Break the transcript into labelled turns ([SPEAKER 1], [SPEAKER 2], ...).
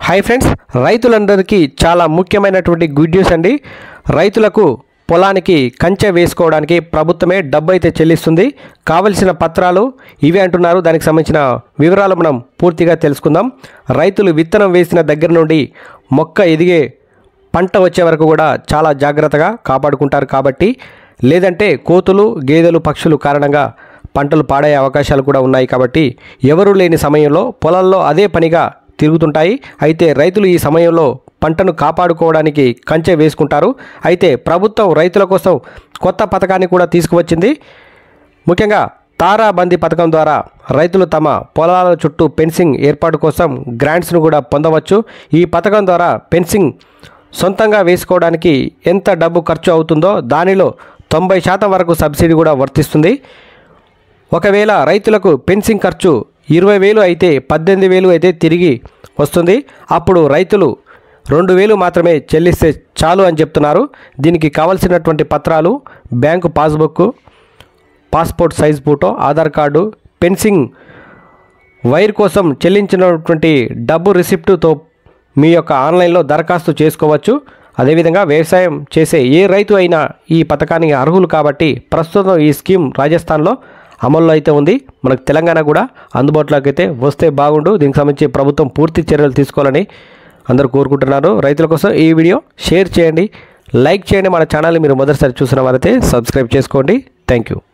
[SPEAKER 1] Hi friends, రైతులందరికీ చాలా ముఖ్యమైనటువంటి గుడ్ న్యూస్ అండి. రైతులకు పొలానికి కంచె వేసుకోవడానికి ప్రభుత్వమే డబ్బు అయితే చెల్లిస్తుంది. కావలసిన పత్రాలు ఇవే అంటున్నారు. దానికి సంబంధించిన వివరాలు మనం పూర్తిగా తెలుసుకుందాం. రైతులు విత్తనం వేసిన దగ్గర నుండి మొక్క ఎదిగే పంట వచ్చే వరకు కూడా చాలా జాగ్రత్తగా కాపాడుకుంటారు. కాబట్టి లేదంటే కోతులు, గేదెలు, పక్షులు కారణంగా పంటలు పాడే అవకాశాలు కూడా ఉన్నాయి. కాబట్టి ఎవరూ లేని సమయంలో పొలాల్లో అదే పనిగా తిరుగుతుంటాయి. అయితే రైతులు ఈ సమయంలో పంటను కాపాడుకోవడానికి కంచె వేసుకుంటారు. అయితే ప్రభుత్వం రైతుల కోసం కొత్త పథకాన్ని కూడా తీసుకువచ్చింది. ముఖ్యంగా తారాబందీ పథకం ద్వారా రైతులు తమ పొలాల చుట్టూ ఫెన్సింగ్ ఏర్పాటు కోసం గ్రాంట్స్ను కూడా పొందవచ్చు. ఈ పథకం ద్వారా ఫెన్సింగ్ సొంతంగా వేసుకోవడానికి ఎంత డబ్బు ఖర్చు అవుతుందో దానిలో 90% వరకు సబ్సిడీ కూడా వర్తిస్తుంది. ఒకవేళ రైతులకు ఫెన్సింగ్ ఖర్చు 20,000 అయితే 18,000 అయితే తిరిగి వస్తుంది. అప్పుడు రైతులు 2,000 మాత్రమే చెల్లిస్తే చాలు అని చెప్తున్నారు. దీనికి కావాల్సినటువంటి పత్రాలు bank passbook, passport size photo, Aadhaar card, fencing wire కోసం చెల్లించినటువంటి డబ్బు రిసిప్టుతో మీ యొక్క ఆన్లైన్లో దరఖాస్తు చేసుకోవచ్చు. అదేవిధంగా వ్యవసాయం చేసే ఏ రైతు అయినా ఈ పథకానికి అర్హులు. కాబట్టి ప్రస్తుతం ఈ స్కీమ్ రాజస్థాన్లో అమల్లో అయితే ఉంది. మనకు తెలంగాణ కూడా అందుబాటులోకి అయితే వస్తే బాగుండు. దీనికి సంబంధించి ప్రభుత్వం పూర్తి చర్యలు తీసుకోవాలని అందరూ కోరుకుంటున్నారు. రైతుల కోసం ఈ వీడియో షేర్ చేయండి, లైక్ చేయండి. మన ఛానల్ని మీరు మొదటిసారి చూసిన వారైతే సబ్స్క్రైబ్ చేసుకోండి. Thank you.